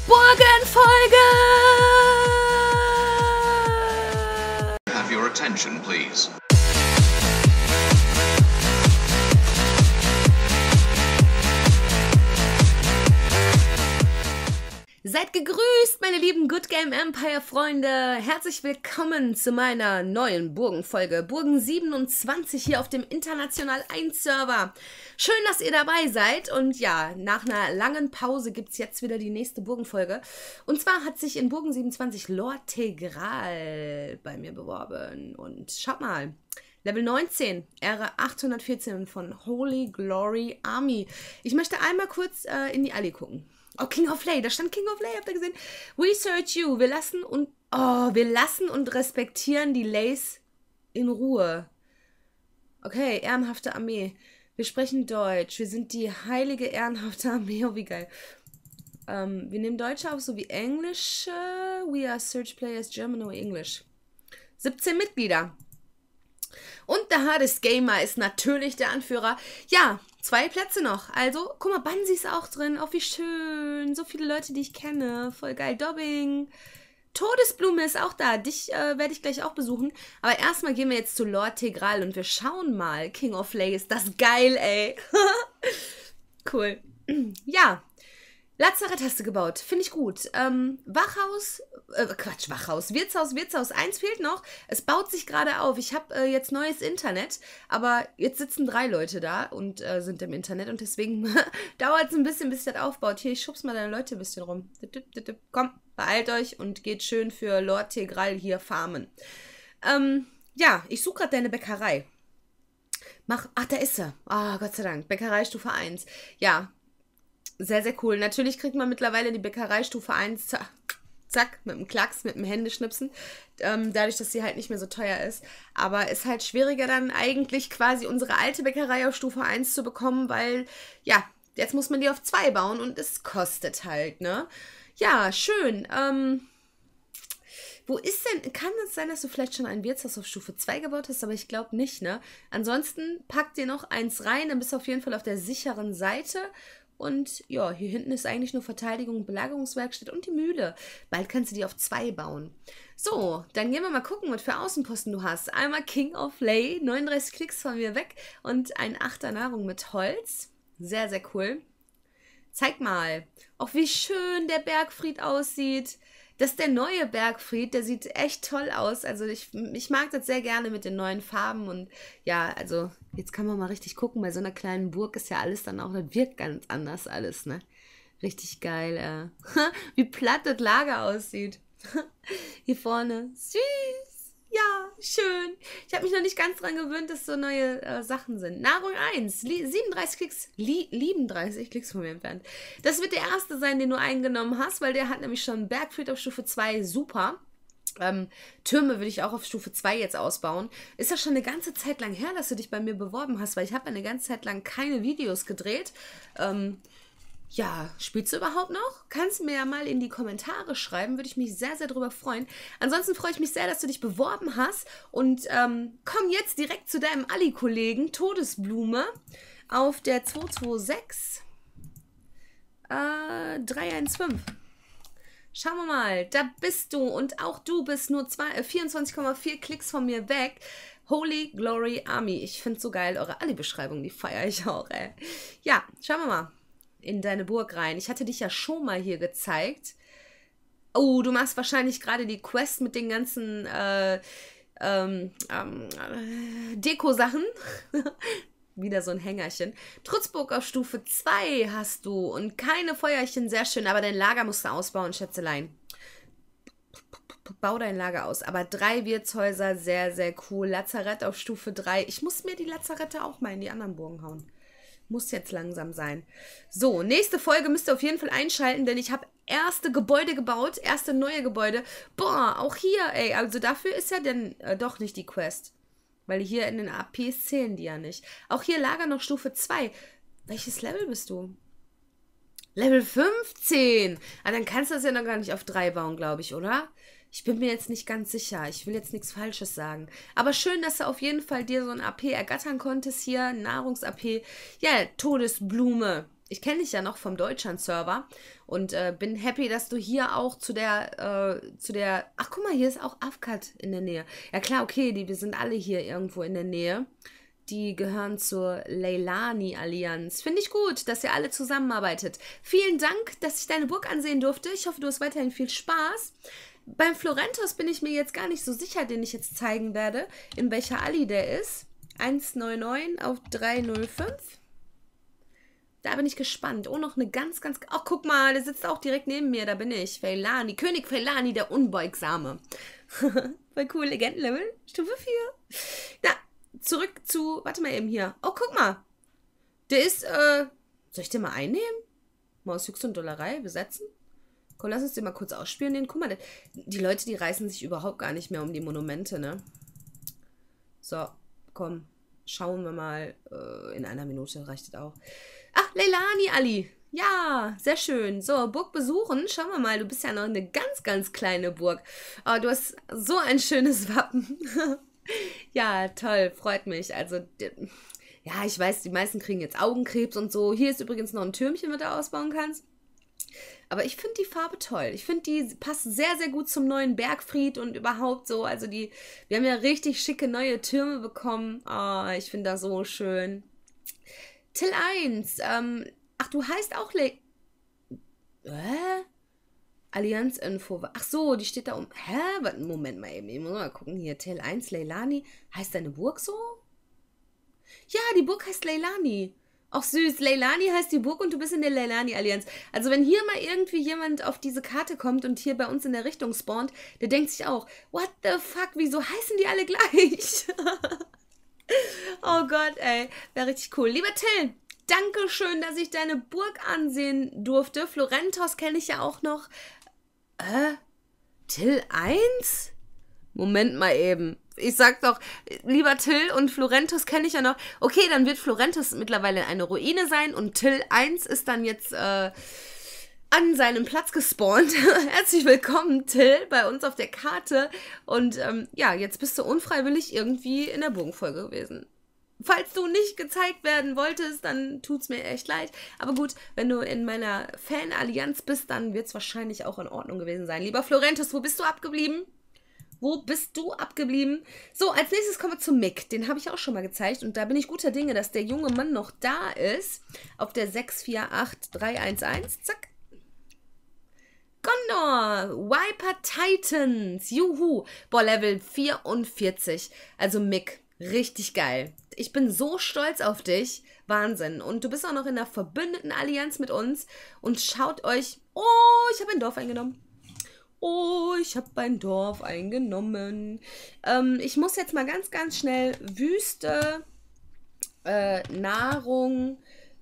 Burgenfolge! Have your attention, please. Seid gegrüßt, meine lieben Good Game Empire Freunde. Herzlich willkommen zu meiner neuen Burgenfolge. Burgen 27 hier auf dem International 1 Server. Schön, dass ihr dabei seid. Und ja, nach einer langen Pause gibt es jetzt wieder die nächste Burgenfolge. Und zwar hat sich in Burgen 27 Lord Tegral bei mir beworben. Und schaut mal. Level 19, Ära 814 von Holy Glory Army. Ich möchte einmal kurz in die Allee gucken. Oh, King of Lay, da stand King of Lay, habt ihr gesehen? Research you, wir lassen und respektieren die Lays in Ruhe. Okay, ehrenhafte Armee. Wir sprechen Deutsch, wir sind die heilige ehrenhafte Armee, oh wie geil. Wir nehmen Deutsche auf sowie Englische. We are search players, German or English. 17 Mitglieder. Und der Hardest Gamer ist natürlich der Anführer. Ja, 2 Plätze noch. Also, guck mal, Bansi ist auch drin. Oh, wie schön. So viele Leute, die ich kenne. Voll geil. Dobbing. Todesblume ist auch da. Dich werde ich gleich auch besuchen. Aber erstmal gehen wir jetzt zu Lord Tegral und wir schauen mal. King of Lay, ist das geil, ey. Cool. Ja. Lazarett hast du gebaut. Finde ich gut. Wachhaus, Wirtshaus 1 fehlt noch. Es baut sich gerade auf. Ich habe jetzt neues Internet, aber jetzt sitzen 3 Leute da und sind im Internet und deswegen dauert es ein bisschen, bis das aufbaut. Hier, ich schub's mal deine Leute ein bisschen rum. Komm, beeilt euch und geht schön für Lord Tegral hier farmen. Ja, ich suche gerade deine Bäckerei. Ach, da ist sie. Ah, Gott sei Dank. Bäckerei Stufe 1. Ja. Sehr, sehr cool. Natürlich kriegt man mittlerweile die Bäckerei Stufe 1, zack, mit dem Klacks, mit dem Händeschnipsen, dadurch, dass sie halt nicht mehr so teuer ist. Aber ist halt schwieriger dann eigentlich quasi unsere alte Bäckerei auf Stufe 1 zu bekommen, weil, ja, jetzt muss man die auf 2 bauen und es kostet halt, ne? Ja, schön. Wo ist denn, kann es sein, dass du vielleicht schon ein Wirtshaus auf Stufe 2 gebaut hast, aber ich glaube nicht, ne? Ansonsten pack dir noch eins rein, dann bist du auf jeden Fall auf der sicheren Seite. Und ja, hier hinten ist eigentlich nur Verteidigung, Belagerungswerkstatt und die Mühle. Bald kannst du die auf 2 bauen. So, dann gehen wir mal gucken, was für Außenposten du hast. Einmal King of Lay, 39 Klicks von mir weg und ein 8er Nahrung mit Holz. Sehr, sehr cool. Zeig mal, auch wie schön der Bergfried aussieht. Das ist der neue Bergfried, der sieht echt toll aus. Also ich mag das sehr gerne mit den neuen Farben. Und ja, also jetzt kann man mal richtig gucken. Bei so einer kleinen Burg ist ja alles dann auch, das wirkt ganz anders alles, ne? Richtig geil, wie platt das Lager aussieht. Hier vorne, süß. Ja, schön. Ich habe mich noch nicht ganz dran gewöhnt, dass so neue Sachen sind. Nahrung 1, 37 Klicks, 37 Klicks von mir entfernt. Das wird der erste sein, den du eingenommen hast, weil der hat nämlich schon Bergfried auf Stufe 2, super. Türme würde ich auch auf Stufe 2 jetzt ausbauen. Ist ja schon eine ganze Zeit lang her, dass du dich bei mir beworben hast, weil ich habe eine ganze Zeit lang keine Videos gedreht. Ja, spielst du überhaupt noch? Kannst du mir ja mal in die Kommentare schreiben, würde ich mich sehr, sehr drüber freuen. Ansonsten freue ich mich sehr, dass du dich beworben hast und komm jetzt direkt zu deinem Ali-Kollegen Todesblume auf der 226 315. Schauen wir mal, da bist du und auch du bist nur 24,4 Klicks von mir weg. Holy Glory Army. Ich finde es so geil, eure Ali-Beschreibung, die feiere ich auch, ey. Ja, schauen wir mal in deine Burg rein. Ich hatte dich ja schon mal hier gezeigt. Oh, du machst wahrscheinlich gerade die Quest mit den ganzen Deko-Sachen. Wieder so ein Hängerchen. Trutzburg auf Stufe 2 hast du und keine Feuerchen, sehr schön, aber dein Lager musst du ausbauen, Schätzelein. Bau dein Lager aus. Aber 3 Wirtshäuser, sehr, sehr cool. Lazarett auf Stufe 3. Ich muss mir die Lazarette auch mal in die anderen Burgen hauen. Muss jetzt langsam sein. So, nächste Folge müsst ihr auf jeden Fall einschalten, denn ich habe erste Gebäude gebaut, erste neue Gebäude. Boah, auch hier, ey, also dafür ist ja denn doch nicht die Quest. Weil hier in den APs zählen die ja nicht. Auch hier Lager noch Stufe 2. Welches Level bist du? Level 15. Ah, dann kannst du das ja noch gar nicht auf 3 bauen, glaube ich, oder? Ich bin mir jetzt nicht ganz sicher. Ich will jetzt nichts Falsches sagen. Aber schön, dass du auf jeden Fall dir so ein AP ergattern konntest hier. Nahrungs-AP. Ja, Todesblume. ich kenne dich ja noch vom Deutschland-Server und bin happy, dass du hier auch zu der, ach guck mal, hier ist auch Afkat in der Nähe. Ja klar, okay, wir sind alle hier irgendwo in der Nähe. Die gehören zur Leilani-Allianz. Finde ich gut, dass ihr alle zusammenarbeitet. Vielen Dank, dass ich deine Burg ansehen durfte. Ich hoffe, du hast weiterhin viel Spaß. Beim Florentos bin ich mir jetzt gar nicht so sicher, den ich jetzt zeigen werde, in welcher Alli der ist. 199 auf 305. Da bin ich gespannt. Oh, noch eine ganz... Ach, guck mal, der sitzt auch direkt neben mir. Da bin ich. Feilani. König Feilani, der Unbeugsame. Voll cool. Legendenlevel. Stufe 4. Na, zurück zu... Warte mal eben hier. Oh, guck mal. Der ist, Soll ich den mal einnehmen? Mal aus Jux und Dollerei besetzen? Komm, lass uns den mal kurz ausspielen. Den, guck mal, die Leute, die reißen sich überhaupt gar nicht mehr um die Monumente, ne? So, komm. Schauen wir mal. In einer Minute reicht das auch. Ach, Leilani Ali. Ja, sehr schön. So, Burg besuchen. Schauen wir mal, du bist ja noch eine ganz kleine Burg. Oh, du hast so ein schönes Wappen. Ja, toll, freut mich. Also, ja, ich weiß, die meisten kriegen jetzt Augenkrebs und so. Hier ist übrigens noch ein Türmchen, was du ausbauen kannst. Aber ich finde die Farbe toll. Ich finde, die passt sehr gut zum neuen Bergfried und überhaupt so. Also wir haben ja richtig schicke neue Türme bekommen. Oh, ich finde das so schön. Till 1. Ach, du heißt auch Allianz-Info. Ach so, die steht da um. Hä? Moment mal eben. Ich muss mal gucken hier. Till 1, Leilani. Heißt deine Burg so? Ja, die Burg heißt Leilani. Ach süß, Leilani heißt die Burg und du bist in der Leilani-Allianz. Also wenn hier mal irgendwie jemand auf diese Karte kommt und hier bei uns in der Richtung spawnt, der denkt sich auch, what the fuck, wieso heißen die alle gleich? Oh Gott, ey, wäre richtig cool. Lieber Till, danke schön, dass ich deine Burg ansehen durfte. Florentos kenne ich ja auch noch. Till 1? Moment mal eben. Ich sag doch, lieber Till und Florentos kenne ich ja noch. Okay, dann wird Florentos mittlerweile eine Ruine sein und Till 1 ist dann jetzt an seinem Platz gespawnt. Herzlich willkommen, Till, bei uns auf der Karte. Und ja, jetzt bist du unfreiwillig irgendwie in der Burgenfolge gewesen. Falls du nicht gezeigt werden wolltest, dann tut's mir echt leid. Aber gut, wenn du in meiner Fan-Allianz bist, dann wird's wahrscheinlich auch in Ordnung gewesen sein. Lieber Florentos, wo bist du abgeblieben? Wo bist du abgeblieben? So, als nächstes kommen wir zu Mick. Den habe ich auch schon mal gezeigt. Und da bin ich guter Dinge, dass der junge Mann noch da ist. Auf der 648311. Zack. Gondor. Viper Titans. Juhu. Boah, Level 44. Also Mick. Richtig geil. Ich bin so stolz auf dich. Wahnsinn. Und du bist auch noch in der verbündeten Allianz mit uns. Und schaut euch... Oh, ich habe ein Dorf eingenommen. Oh, ich habe ein Dorf eingenommen. Ich muss jetzt mal ganz schnell Wüste, Nahrung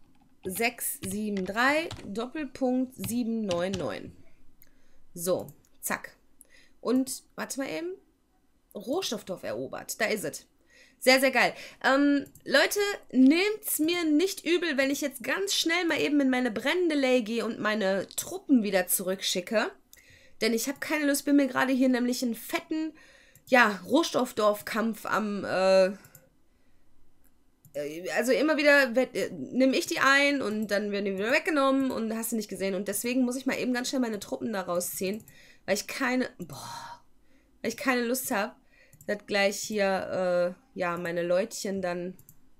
673, Doppelpunkt 799. So, zack. Und, warte mal eben. Rohstoffdorf erobert. Da ist es. Sehr geil. Leute, nehmt's mir nicht übel, wenn ich jetzt ganz schnell mal eben in meine brennende Ley gehe und meine Truppen wieder zurückschicke. Denn ich habe keine Lust, bin mir gerade hier nämlich einen fetten, ja, Rohstoffdorfkampf am, also immer wieder nehme ich die ein und dann werden die wieder weggenommen und hast du nicht gesehen. Und deswegen muss ich mal eben ganz schnell meine Truppen da rausziehen, weil ich keine Lust habe, dass gleich hier, ja, meine Leutchen dann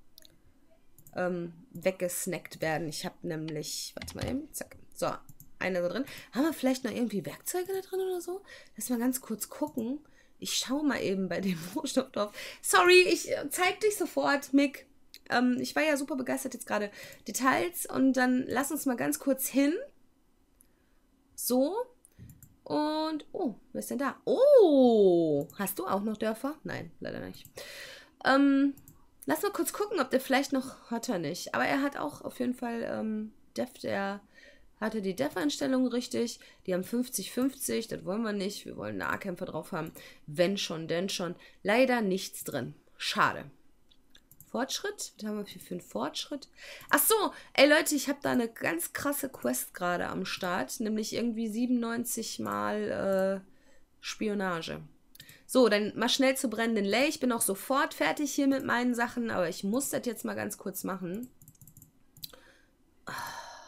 weggesnackt werden. Ich habe nämlich, warte mal eben, zack, so. Einer da drin. Haben wir vielleicht noch irgendwie Werkzeuge da drin oder so? Lass mal ganz kurz gucken. Ich schaue mal eben bei dem Rohstoffdorf. Sorry, ich zeig dich sofort, Mick. Ich war ja super begeistert jetzt gerade. Details und dann lass uns mal ganz kurz hin. So. Und, oh, wer ist denn da? Oh, hast du auch noch Dörfer? Nein, leider nicht. Lass mal kurz gucken, ob der vielleicht noch, hat er nicht. Aber er hat auch auf jeden Fall hatte die Def-Einstellungen richtig. Die haben 50-50, das wollen wir nicht. Wir wollen Nahkämpfer drauf haben. Wenn schon, denn schon. Leider nichts drin. Schade. Fortschritt? Was haben wir für einen Fortschritt? Ach so, ey Leute, ich habe da eine ganz krasse Quest gerade am Start. Nämlich irgendwie 97 mal Spionage. So, dann mal schnell zu brennenden Ley. Ich bin auch sofort fertig hier mit meinen Sachen, aber ich muss das jetzt mal ganz kurz machen.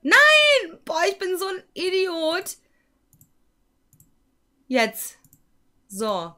Nein! Boah, ich bin so ein Idiot. Jetzt. So.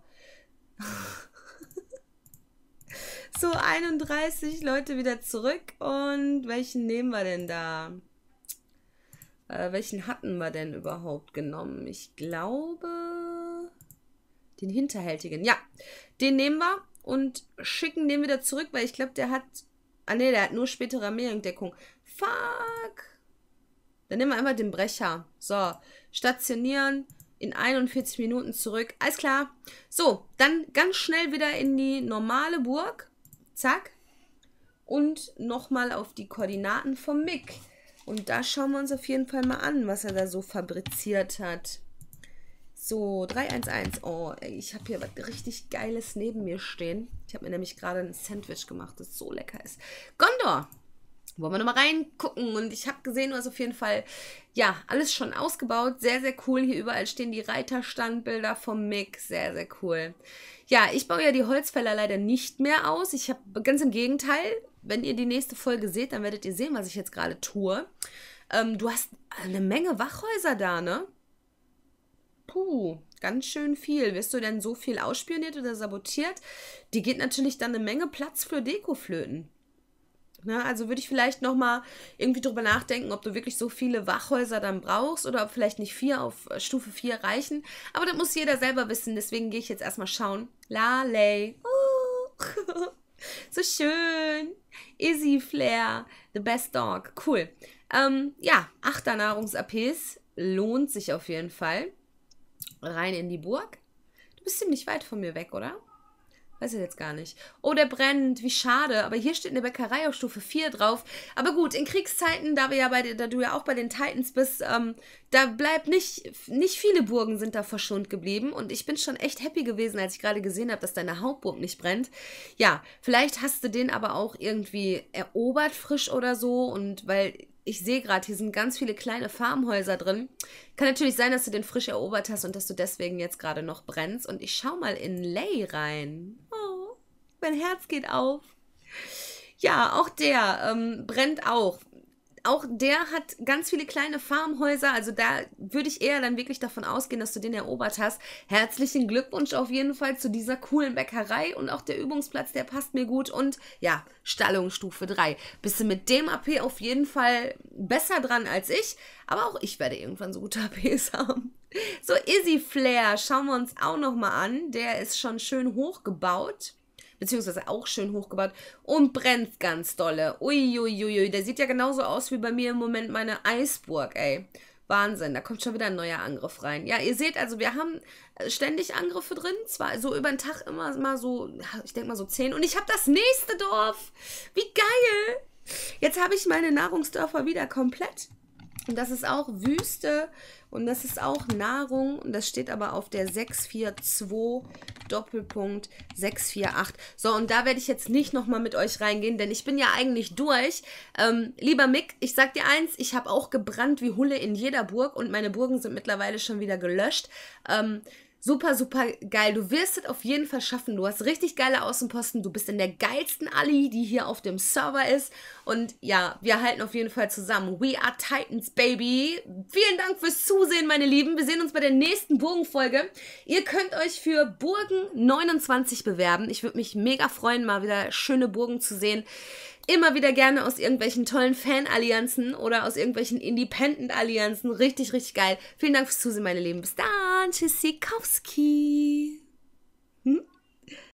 So, 31 Leute wieder zurück. Und welchen nehmen wir denn da? Welchen hatten wir denn überhaupt genommen? Ich glaube, den hinterhältigen. Ja, den nehmen wir und schicken den wieder zurück, weil ich glaube, der hat... Ah ne, der hat nur spätere Armeeentdeckung. Fuck. Dann nehmen wir einfach den Brecher. So, stationieren, in 41 Minuten zurück. Alles klar. So, dann ganz schnell wieder in die normale Burg. Zack. Und nochmal auf die Koordinaten vom Mick. Und da schauen wir uns auf jeden Fall mal an, was er da so fabriziert hat. So, 311. Oh, ey, ich habe hier was richtig Geiles neben mir stehen. Ich habe mir nämlich gerade ein Sandwich gemacht, das so lecker ist. Gondor! Wollen wir nochmal reingucken. Und ich habe gesehen, du hast auf jeden Fall, ja, alles schon ausgebaut. Sehr, sehr cool. Hier überall stehen die Reiterstandbilder vom Mick. Sehr, sehr cool. Ja, ich baue ja die Holzfäller leider nicht mehr aus. Ich habe ganz im Gegenteil, wenn ihr die nächste Folge seht, dann werdet ihr sehen, was ich jetzt gerade tue. Du hast eine Menge Wachhäuser da, ne? Puh, ganz schön viel. Wirst du denn so viel ausspioniert oder sabotiert? Die geht natürlich dann eine Menge Platz für Deko flöten. Na, also würde ich vielleicht nochmal irgendwie drüber nachdenken, ob du wirklich so viele Wachhäuser dann brauchst oder ob vielleicht nicht 4 auf Stufe 4 reichen. Aber das muss jeder selber wissen, deswegen gehe ich jetzt erstmal schauen. Laley. So schön. Izzy Flair. The best dog. Cool. Ja, 8er Nahrungs-APs. Lohnt sich auf jeden Fall. Rein in die Burg. Du bist ziemlich weit von mir weg, oder? Weiß ich jetzt gar nicht. Oh, der brennt. Wie schade. Aber hier steht eine Bäckerei auf Stufe 4 drauf. Aber gut, in Kriegszeiten, da du ja auch bei den Titans bist, da bleibt nicht viele Burgen sind da verschont geblieben. Und ich bin schon echt happy gewesen, als ich gerade gesehen habe, dass deine Hauptburg nicht brennt. Ja, vielleicht hast du den aber auch irgendwie erobert frisch oder so. Und weil... Ich sehe gerade, hier sind ganz viele kleine Farmhäuser drin. Kann natürlich sein, dass du den frisch erobert hast und dass du deswegen jetzt gerade noch brennst. Und ich schau mal in Ley rein. Oh, mein Herz geht auf. Ja, auch der brennt auch. Auch der hat ganz viele kleine Farmhäuser. Also da würde ich eher dann wirklich davon ausgehen, dass du den erobert hast. Herzlichen Glückwunsch auf jeden Fall zu dieser coolen Bäckerei. Und auch der Übungsplatz, der passt mir gut. Und ja, Stallung Stufe 3. Bist du mit dem AP auf jeden Fall besser dran als ich. Aber auch ich werde irgendwann so gute APs haben. So, Izzy Flair schauen wir uns auch nochmal an. Der ist schon schön hochgebaut. Beziehungsweise auch schön hochgebaut und brennt ganz dolle. Uiuiui, der sieht ja genauso aus wie bei mir im Moment meine Eisburg, ey. Wahnsinn, da kommt schon wieder ein neuer Angriff rein. Ja, ihr seht also, wir haben ständig Angriffe drin. Zwar so über den Tag immer mal so, ich denke mal so 10. Und ich habe das nächste Dorf. Wie geil. Jetzt habe ich meine Nahrungsdörfer wieder komplett. Und das ist auch Wüste und das ist auch Nahrung und das steht aber auf der 642 Doppelpunkt 648. So, und da werde ich jetzt nicht nochmal mit euch reingehen, denn ich bin ja eigentlich durch. Lieber Mick, ich sag dir eins, ich habe auch gebrannt wie Hulle in jeder Burg und meine Burgen sind mittlerweile schon wieder gelöscht. Super, super geil. Du wirst es auf jeden Fall schaffen. Du hast richtig geile Außenposten. Du bist in der geilsten Alli, die hier auf dem Server ist. Und ja, wir halten auf jeden Fall zusammen. We are Titans, baby. Vielen Dank fürs Zusehen, meine Lieben. Wir sehen uns bei der nächsten Burgenfolge. Ihr könnt euch für Burgen 29 bewerben. Ich würde mich mega freuen, mal wieder schöne Burgen zu sehen. Immer wieder gerne aus irgendwelchen tollen Fan-Allianzen oder aus irgendwelchen Independent-Allianzen. Richtig, richtig geil. Vielen Dank fürs Zusehen, meine Lieben. Bis dann. Tschüssikowski.